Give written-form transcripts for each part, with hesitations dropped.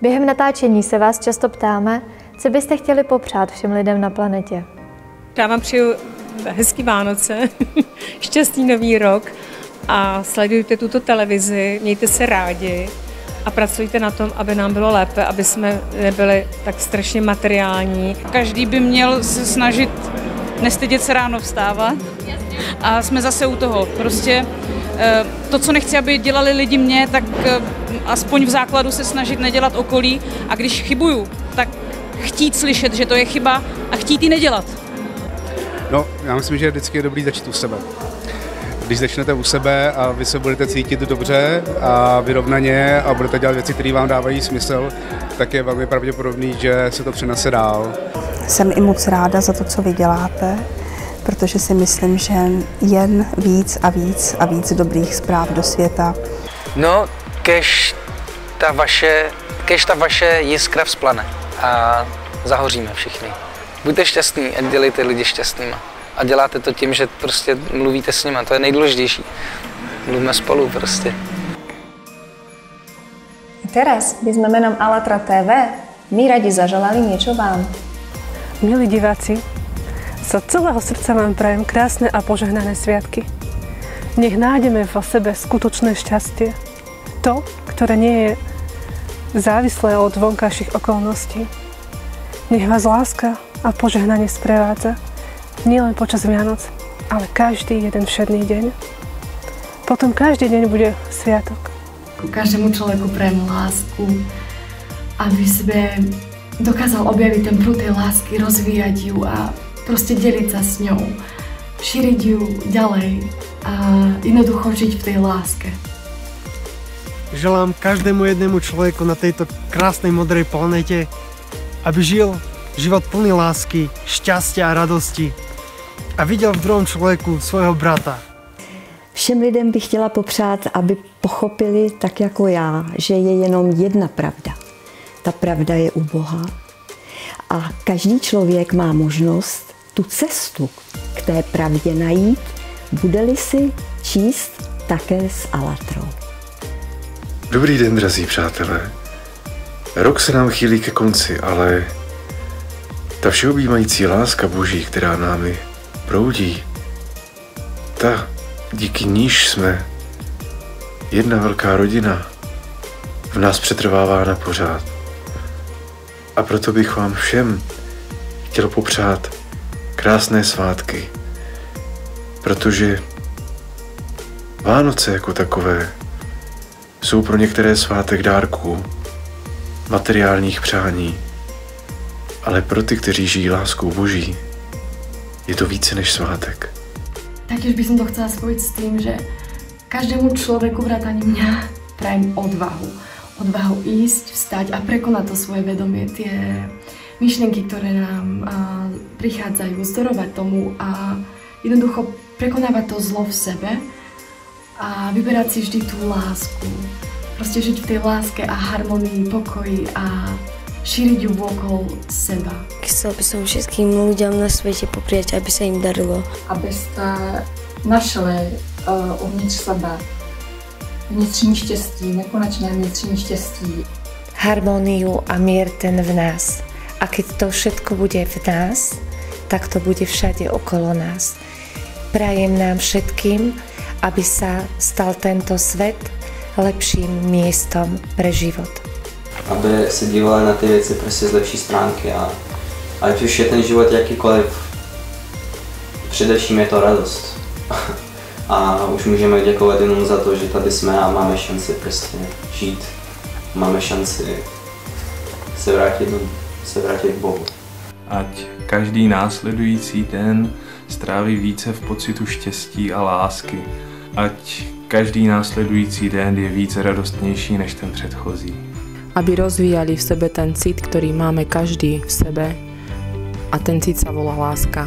Během natáčení se vás často ptáme, co byste chtěli popřát všem lidem na planetě. Já vám přeju hezký Vánoce, šťastný nový rok a sledujte tuto televizi, mějte se rádi a pracujte na tom, aby nám bylo lépe, aby jsme nebyli tak strašně materiální. Každý by měl se snažit nestydět se ráno vstávat a jsme zase u toho. Prostě to, co nechci, aby dělali lidi mě, tak aspoň v základu se snažit nedělat okolí a když chybuju, tak chtít slyšet, že to je chyba a chtít ji nedělat. No, já myslím, že vždycky je dobrý začít u sebe. Když začnete u sebe a vy se budete cítit dobře a vyrovnaně a budete dělat věci, které vám dávají smysl, tak je velmi pravděpodobný, že se to přenese dál. Jsem i moc ráda za to, co vy děláte, protože si myslím, že jen víc a víc a víc dobrých zpráv do světa. No, kež ta vaše jiskra vzplane a zahoříme všichni. Buďte šťastní a dělejte lidi šťastnýma. A děláte to tím, že prostě mluvíte s nima, to je nejdůležitější. Mluvíme spolu prostě. Teraz by sme menom Alatra TV my radi zaželali niečo vám. Milí diváci, z celého srdca vám prajem krásne a požehnané sviatky. Nech nájdeme vo sebe skutočné šťastie. To, ktoré nie je závislé od vonkajších okolností. Nech vás láska a požehnanie sprevádza nielen počas Vianoc, ale každý jeden všedný deň. Potom každý deň bude sviatok. Každému človeku prajem lásku, aby sebe dokázal objaviť ten prúd tej lásky, rozvíjať ju a proste deliť sa s ňou, šíriť ju ďalej a jednoducho žiť v tej láske. Želám každému jednému človeku na tejto krásnej modrej planete, aby žil život plný lásky, šťastia a radosti a viděl v druhém člověku svého brata. Všem lidem bych chtěla popřát, aby pochopili tak jako já, že je jenom jedna pravda. Ta pravda je u Boha. A každý člověk má možnost tu cestu k té pravdě najít, bude-li si číst také s Alatrou. Dobrý den, drazí přátelé. Rok se nám chýlí ke konci, ale ta všeobjímající láska Boží, která námi proudí, ta, díky níž jsme jedna velká rodina, v nás přetrvává na pořád. A proto bych vám všem chtěl popřát krásné svátky, protože Vánoce jako takové jsou pro některé svátek dárků, materiálních přání, ale pro ty, kteří žijí láskou Boží, je to více než svátek. Taktiež by som to chcela spojiť s tým, že každému človeku vrátane mňa prajem odvahu. Odvahu ísť, vstať a prekonať to svoje vedomie, tie myšlienky, ktoré nám prichádzajú, vzdorovať tomu a jednoducho prekonávať to zlo v sebe a vyberať si vždy tú lásku. Proste žiť v tej láske a harmonii, pokoji a šíriť ju okolo seba. Chcel by som všetkým ľuďom na svete popriať, aby sa im darilo. Aby ste našli uvnitř sebe vnitřní štěstí, nekonečné vnitřní štěstí. Harmóniu a mier ten v nás. A keď to všetko bude v nás, tak to bude všade okolo nás. Prajem nám všetkým, aby sa stal tento svet lepším miestom pre život. Aby se dívali na ty věci prostě z lepší stránky a ať už je ten život jakýkoliv, především je to radost. A už můžeme děkovat jenom za to, že tady jsme a máme šanci prostě žít. Máme šanci se vrátit k Bohu. Ať každý následující den stráví více v pocitu štěstí a lásky. Ať každý následující den je více radostnější než ten předchozí. Aby rozvíjali v sebe ten cit, ktorý máme každý v sebe a ten cit sa volá láska.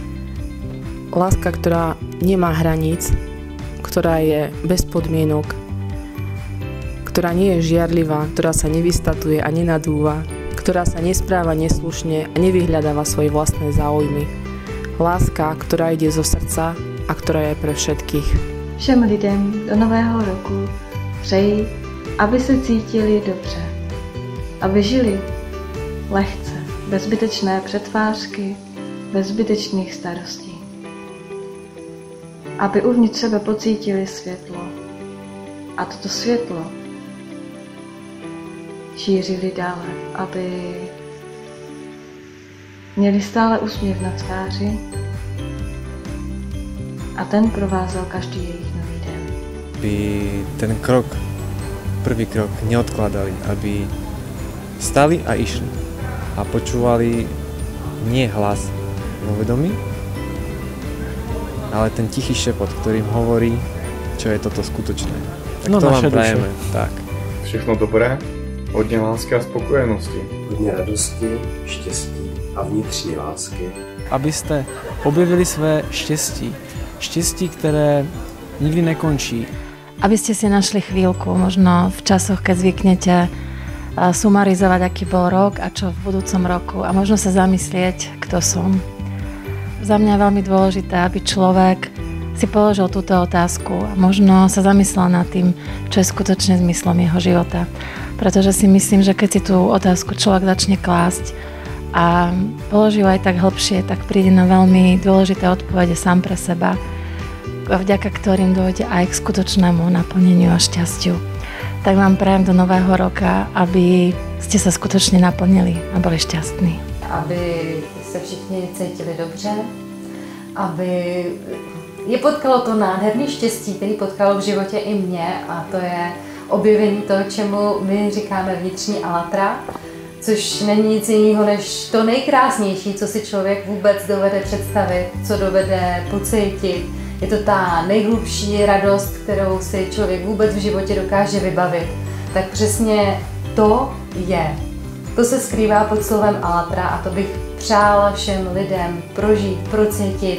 Láska, ktorá nemá hraníc, ktorá je bez podmienok, ktorá nie je žiarlivá, ktorá sa nevystatuje a nenadúva, ktorá sa nespráva neslušne a nevyhľadáva svoje vlastné záujmy. Láska, ktorá ide zo srdca a ktorá je pre všetkých. Všem lidem do nového roku přeji, aby se cítili dobře, aby žili lehce, bez zbytečné přetvářky, bez zbytečných starostí. Aby uvnitř sebe pocítili světlo a toto světlo šířili dále, aby měli stále úsměv na tváři a ten provázel každý jejich nový den. Aby ten krok, prvý krok neodkladali, aby stali a išli a počúvali nie hlas vo vedomí, ale ten tichý šepot, ktorým hovorí, čo je toto skutočné. Tak no, to vám prajeme. Tak. Všechno dobré, hodně lásky a spokojenosti. Hodně radosti, štěstí a vnitřní lásky. Abyste objevili své štěstí. Štěstí, které nikdy nekončí. Aby ste si našli chvíľku, možno v časoch, keď zvyknete sumarizovať, aký bol rok a čo v budúcom roku a možno sa zamyslieť, kto som. Za mňa je veľmi dôležité, aby človek si položil túto otázku a možno sa zamyslel nad tým, čo je skutočne zmyslom jeho života. Pretože si myslím, že keď si tú otázku človek začne klásť a položí ju aj tak hlbšie, tak príde na veľmi dôležité odpovede sám pre seba, vďaka ktorým dôjde aj k skutočnému naplneniu a šťastiu. Tak vám prajem do nového roka, aby ste sa skutočne naplnili a boli šťastní. Aby se všichni cítili dobře, aby je potkalo to nádherné štěstí, které potkalo v životě i mě, a to je objevení toho, čemu my říkáme vnitřní alatra, což není nic jiného než to nejkrásnější, co si člověk vůbec dovede představit, co dovede pocítit. Je to ta nejhlubší radost, kterou si člověk vůbec v životě dokáže vybavit. Tak přesně to je. To se skrývá pod slovem alatra a to bych přála všem lidem prožít, procítit,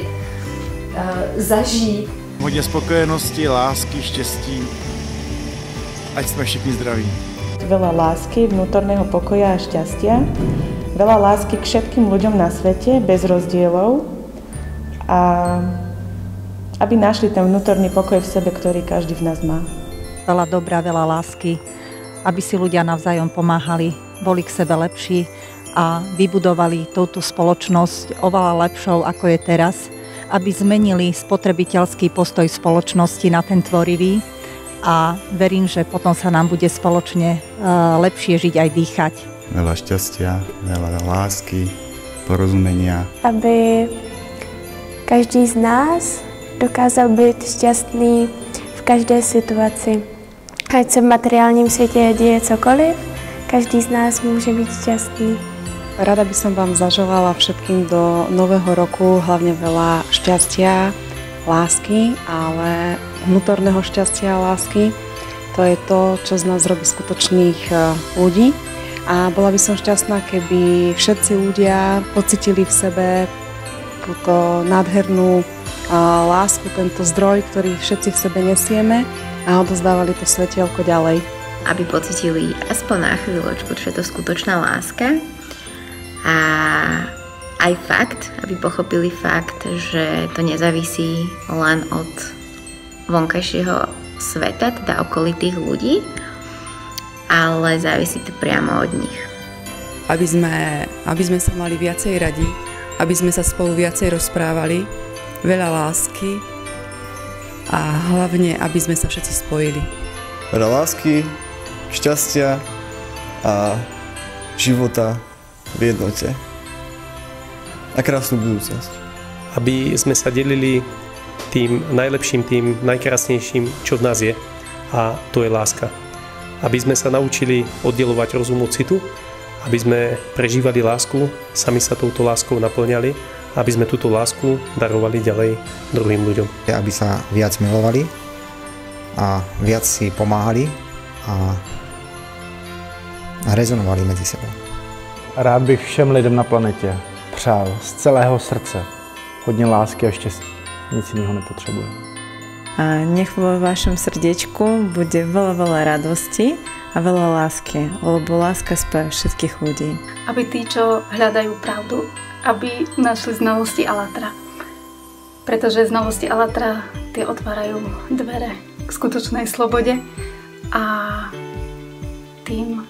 zažít. Hodně spokojenosti, lásky, štěstí, ať jsme všichni zdraví. Veľa lásky, vnútorného pokoja a šťastia, veľa lásky k všetkým ľuďom na svete, bez rozdielov a aby našli ten vnútorný pokoj v sebe, ktorý každý v nás má. Veľa dobra, veľa lásky, aby si ľudia navzájom pomáhali, boli k sebe lepší a vybudovali túto spoločnosť oveľa lepšou, ako je teraz, aby zmenili spotrebiteľský postoj spoločnosti na ten tvorivý a verím, že potom sa nám bude spoločne lepšie žiť aj dýchať. Veľa šťastia, veľa lásky, porozumenia. Aby každý z nás dokázal být šťastný v každé situaci. Ať se v materiálním světě děje cokoliv, každý z nás může být šťastný. Rada by som vám zaželala všetkým do nového roku hlavne veľa šťastia, lásky, ale vnútorného šťastia a lásky. To je to, čo z nás robí skutočných ľudí. A bola by som šťastná, keby všetci ľudia pocitili v sebe túto nádhernú lásku, tento zdroj, ktorý všetci v sebe nesieme a odozdávali to svetielko ďalej. Aby pocitili aspoň na chvíľočku, čo je to skutočná láska a aj fakt, aby pochopili fakt, že to nezávisí len od vonkajšieho sveta, teda okolitých ľudí, ale závisí to priamo od nich. Aby sme sa mali viacej radi, aby sme sa spolu viacej rozprávali, veľa lásky a hlavne, aby sme sa všetci spojili. Veľa lásky, šťastia a života v jednote a krásnu budúcnosť. Aby sme sa delili tým najlepším, tým najkrásnejším, čo v nás je, a to je láska. Aby sme sa naučili oddelovať rozum od citu, aby sme prežívali lásku, sami sa touto láskou naplňali, aby sme túto lásku darovali ďalej druhým ľuďom. Aby sa viac milovali a viac si pomáhali a rezonovali medzi sebou. Rád bych všem lidem na planetě přál z celého srdce hodně lásky a štěstí. Nic iného nepotrebujem. A nech vo vašom srdiečku bude veľa radosti a veľa lásky, lebo láska spája všetkých ľudí. Aby tí, čo hľadajú pravdu, aby našli znalosti Alatra. Pretože znalosti Alatra tie otvárajú dvere k skutočnej slobode a tým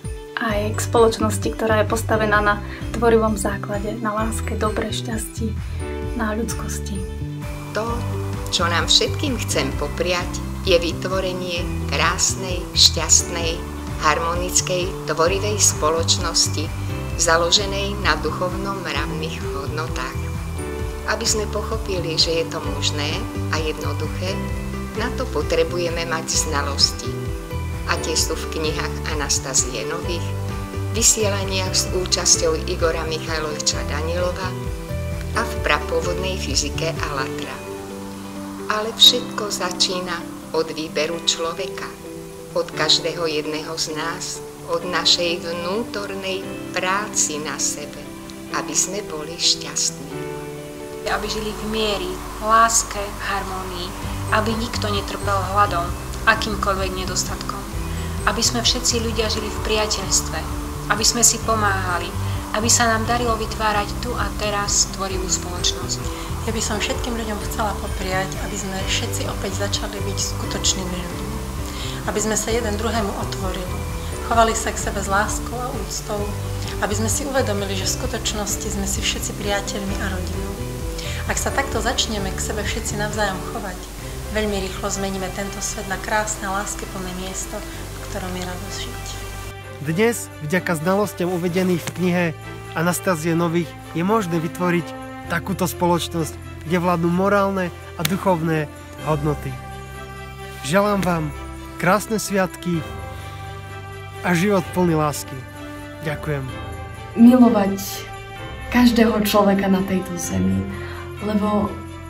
aj k spoločnosti, ktorá je postavená na tvorivom základe, na láske, dobre, šťastí, na ľudskosti. To, čo nám všetkým chcem popriať, je vytvorenie krásnej, šťastnej, harmonickej, tvorivej spoločnosti, založenej na duchovno-mravných hodnotách. Aby sme pochopili, že je to možné a jednoduché, na to potrebujeme mať znalosti. A tie sú v knihách Anastazie Nových, vysielaniach s účasťou Igora Michajloviča Danilova a v prapôvodnej fyzike Allatra. Ale všetko začína od výberu človeka, od každého jedného z nás, od našej vnútornej práci na sebe, aby sme boli šťastní. Aby žili v miery, láske, harmonii, aby nikto netrpel hladom, akýmkoľvek nedostatkom. Aby sme všetci ľudia žili v priateľstve, aby sme si pomáhali, aby sa nám darilo vytvárať tu a teraz tvorivú spoločnosť. Ja by som všetkým ľuďom chcela popriať, aby sme všetci opäť začali byť skutočnými ľuďmi. Aby sme sa jeden druhému otvorili, chovali sa k sebe s láskou a úctou, aby sme si uvedomili, že v skutočnosti sme si všetci priateľmi a rodinou. Ak sa takto začneme k sebe všetci navzájom chovať, veľmi rýchlo zmeníme tento svet na krásne, láskyplné miesto, v ktorom je radosť žiť. Dnes, vďaka znalostiam uvedených v knihe Anastazie Nových, je možné vytvoriť takúto spoločnosť, kde vládnu morálne a duchovné hodnoty. Želám vám krásne sviatky a život plný lásky. Ďakujem. Milovať každého človeka na tejto zemi, lebo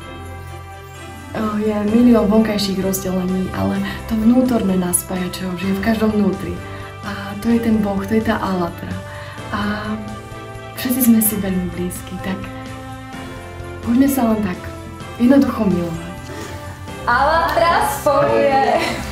je milión vonkajších rozdelení, ale to vnútorné nás spája, čo žije v každom vnútri. A to je ten Boh, to je tá Allatra. A všetci sme si veľmi blízki, tak poďme sa len tak jednoducho milovať. Allatra spojuje!